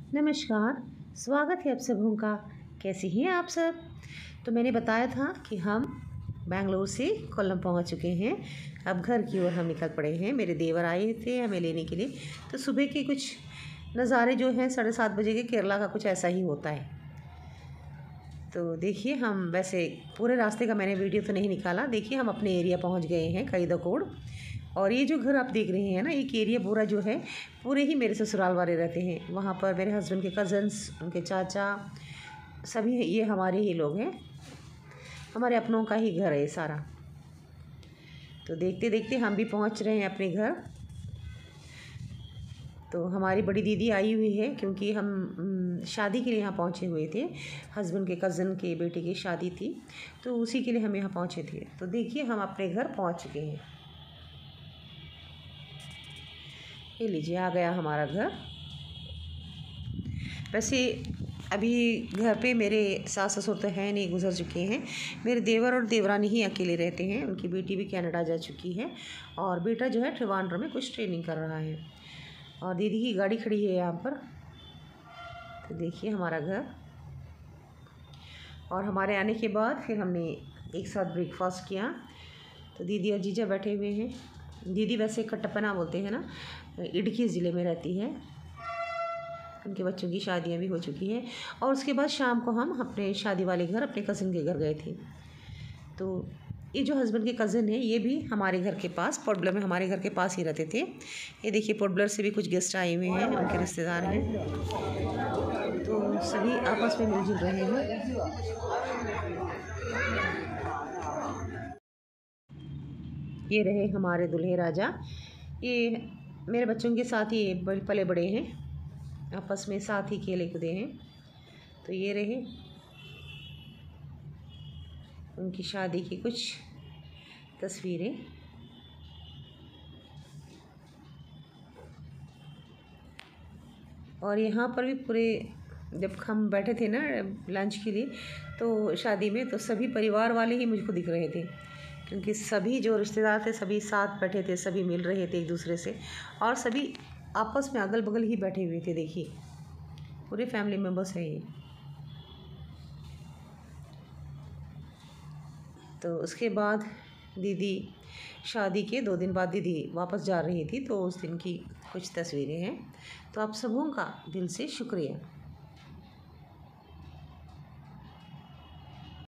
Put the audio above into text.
नमस्कार, स्वागत है आप सबों का। कैसे हैं आप सब? तो मैंने बताया था कि हम बेंगलोर से कोल्लम पहुंच चुके हैं। अब घर की ओर हम निकल पड़े हैं। मेरे देवर आए थे हमें लेने के लिए। तो सुबह के कुछ नज़ारे जो हैं 7:30 बजे के केरला का कुछ ऐसा ही होता है। तो देखिए, हम वैसे पूरे रास्ते का मैंने वीडियो तो नहीं निकाला। देखिए, हम अपने एरिया पहुँच गए हैं, कईदकोड़। और ये जो घर आप देख रहे हैं ना, एक एरिया पूरा जो है, पूरे ही मेरे ससुराल वाले रहते हैं। वहाँ पर मेरे हस्बैंड के कज़न्स, उनके चाचा, सभी ये हमारे ही लोग हैं। हमारे अपनों का ही घर है ये सारा। तो देखते देखते हम भी पहुँच रहे हैं अपने घर। तो हमारी बड़ी दीदी आई हुई है, क्योंकि हम शादी के लिए यहाँ पहुँचे हुए थे। हस्बैंड के कज़न के बेटे की शादी थी, तो उसी के लिए हम यहाँ पहुँचे थे। तो देखिए, हम अपने घर पहुँच चुके हैं। ये लीजिए, आ गया हमारा घर। वैसे अभी घर पे मेरे सास ससुर तो हैं नहीं, गुजर चुके हैं। मेरे देवर और देवरानी ही अकेले रहते हैं। उनकी बेटी भी कनाडा जा चुकी है और बेटा जो है ट्रिवांड्रम में कुछ ट्रेनिंग कर रहा है। और दीदी की गाड़ी खड़ी है यहाँ पर। तो देखिए हमारा घर। और हमारे आने के बाद फिर हमने एक साथ ब्रेकफास्ट किया। तो दीदी और जीजा बैठे हुए हैं। दीदी वैसे कटप्पना बोलते हैं ना, इडुक्की ज़िले में रहती है। उनके बच्चों की शादियां भी हो चुकी हैं। और उसके बाद शाम को हम अपने शादी वाले घर, अपने कज़न के घर गए थे। तो ये जो हस्बैंड के कज़न है, ये भी हमारे घर के पास, पोर्ट ब्लेयर में हमारे घर के पास ही रहते थे। ये देखिए, पोर्ट ब्लेयर से भी कुछ गेस्ट आए हुए हैं, उनके रिश्तेदार हैं। तो सभी आपस में मिलजुल रहे हैं। ये रहे हमारे दूल्हे राजा। ये मेरे बच्चों के साथ ही पले बड़े हैं, आपस में साथ ही खेले कूदे हैं। तो ये रहे उनकी शादी की कुछ तस्वीरें। और यहाँ पर भी पूरे, जब हम बैठे थे ना लंच के लिए, तो शादी में, तो सभी परिवार वाले ही मुझको दिख रहे थे, क्योंकि सभी जो रिश्तेदार थे सभी साथ बैठे थे, सभी मिल रहे थे एक दूसरे से। और सभी आपस में अगल बगल ही बैठे हुए थे। देखिए, पूरे फैमिली मेम्बर्स हैं ये। तो उसके बाद दीदी, शादी के 2 दिन बाद दीदी वापस जा रही थी, तो उस दिन की कुछ तस्वीरें हैं। तो आप सबों का दिल से शुक्रिया।